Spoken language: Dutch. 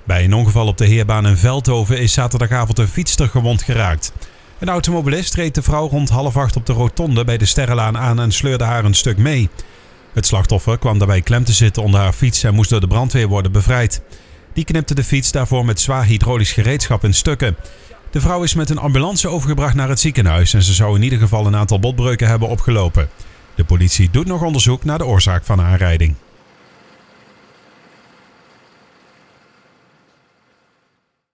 Bij een ongeval op de Heerbaan in Veldhoven is zaterdagavond een fietster gewond geraakt. Een automobilist reed de vrouw rond 7:30 op de rotonde bij de Sterrenlaan aan en sleurde haar een stuk mee. Het slachtoffer kwam daarbij klem te zitten onder haar fiets en moest door de brandweer worden bevrijd. Die knipte de fiets daarvoor met zwaar hydraulisch gereedschap in stukken. De vrouw is met een ambulance overgebracht naar het ziekenhuis en ze zou in ieder geval een aantal botbreuken hebben opgelopen. De politie doet nog onderzoek naar de oorzaak van de aanrijding.